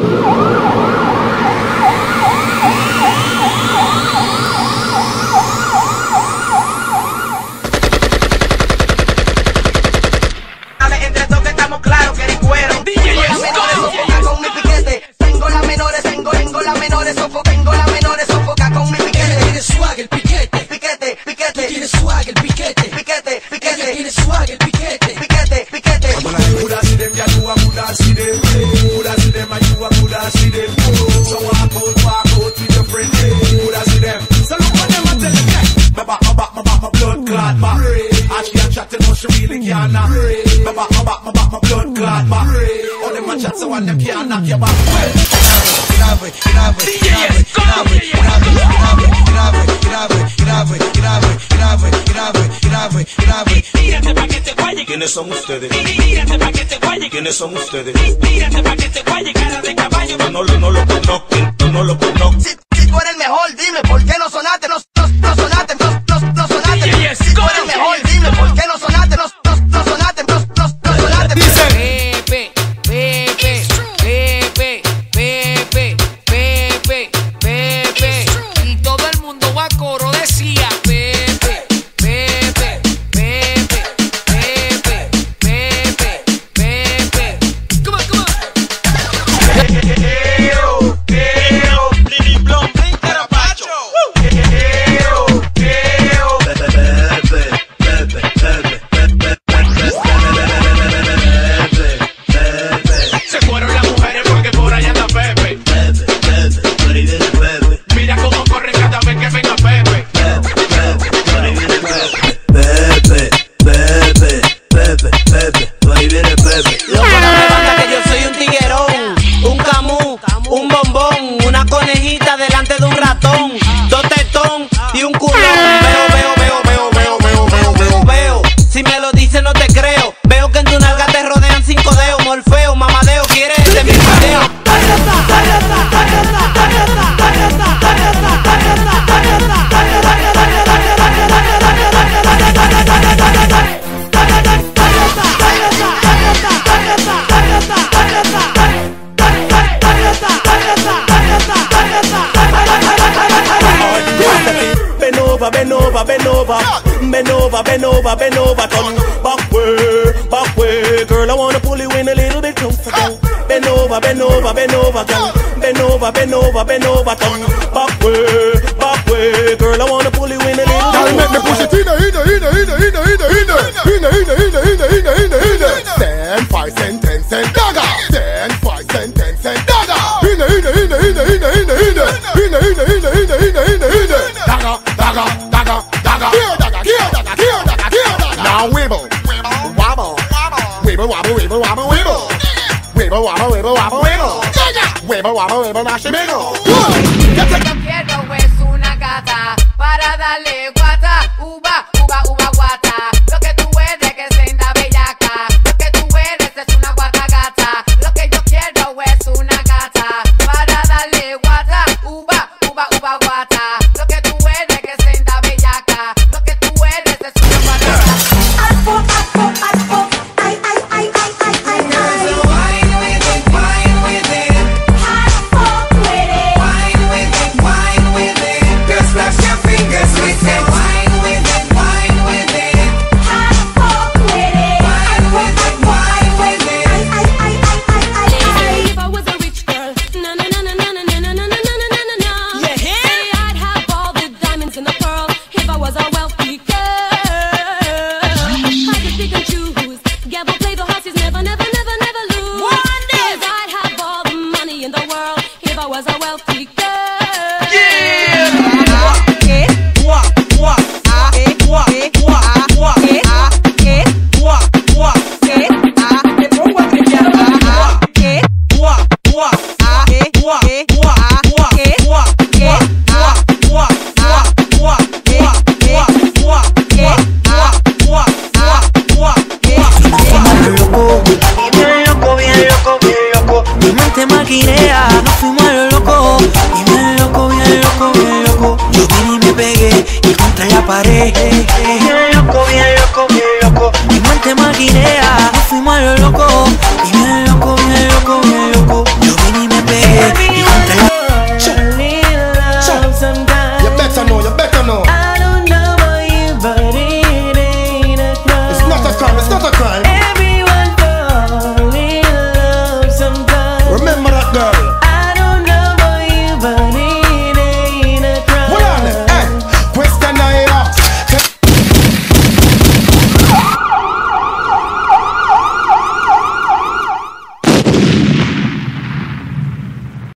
¿Quiénes son ustedes? ¿Quiénes son ustedes? Cara de caballo. No lo conozco, no lo conozco. Si tú eres el mejor, dime por qué no sonaste, no sonaste, no sonaste. Si tú eres el mejor, dime por qué no sonaste, no sonaste, no sonaste. Dice Pepe, Pepe, Pepe, Pepe, Pepe, Pepe. Y todo el mundo a coro decía Pepe, Pepe, Pepe, Pepe, Pepe, Pepe. Come on, come on. Bend over, turn back way. Girl, I wanna pull you in a little bit closer, girl. Bend over, girl. Bend over, turn back way. Girl, I wanna pull you in a little bit. Girl, make me push it in. 10, 5 cent, 10 cent, dagger. 10, 5 cent, 10 cent, dagger. Dagger. Now wibble, wobble, wibble, wobble, wibble, wobble, wibble, wibble, wobble, wibble, wobble, wibble, wibble, wobble, wibble, mash it, wiggle. Yo quiero es una gata para darle guata, uva, uva, uva, guata. Lo que tú eres que senda bellaca, lo que tú eres es una guata gata. Lo que yo quiero es una gata para darle guata, uva, uva, uva, guata. Lo que tú eres que senda bellaca, lo que tú eres es una guata gata. Bien loco, bien loco, bien loco. Mi mente maquinea, nos fuimos a lo loco. Y bien loco, bien loco, bien loco. Yo vine y me pegué. Girl,